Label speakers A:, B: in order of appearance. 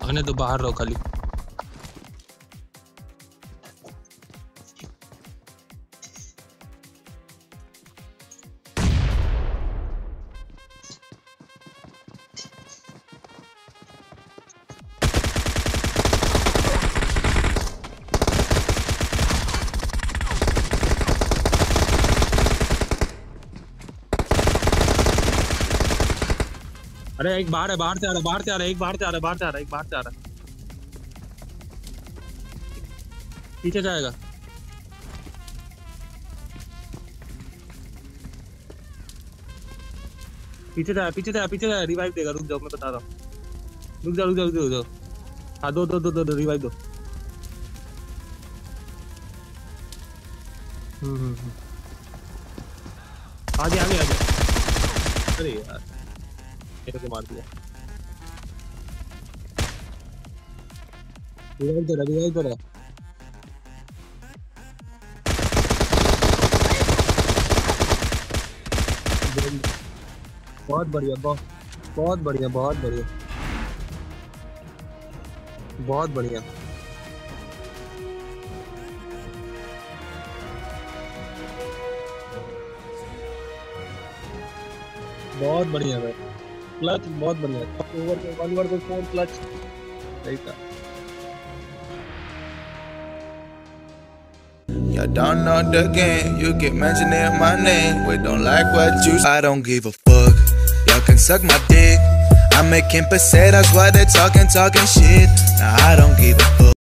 A: आने तो बाहर रहो खाली। अरे एक बाहर है, बाहर से आ रहा है, बाहर से आ रहा है, एक बाहर से आ रहा है, बाहर से आ रहा है, एक बाहर से आ रहा है। पीछे जाएगा। पीछे जाए, पीछे जाए, पीछे जाए, रिवाइव देगा। रुक जाओ, मैं बता रहा हूँ। रुक जाओ, रुक जाओ, रुक जाओ, रुक जाओ। हाँ, दो दो दो दो, दो रिवाइव दो। आगे आगे आगे। अरे यार, मेरे को मार दिया। रिवाइव दे रहा, रिवाइव दे रहा। बहुत बढ़िया, बहुत बहुत बढ़िया, बहुत बढ़िया, बहुत बढ़िया। बहुत बढ़िया भाई, क्लच बहुत बढ़िया। ओवर पे 1 ओवर पे 4 क्लच। सही था।
B: Y'all don't know the game, you keep mentioning my name. We don't like what you say. I don't give a fuck. Y'all can suck my dick. I'm making pesetas while they're talking shit. Nah, I don't give a fuck.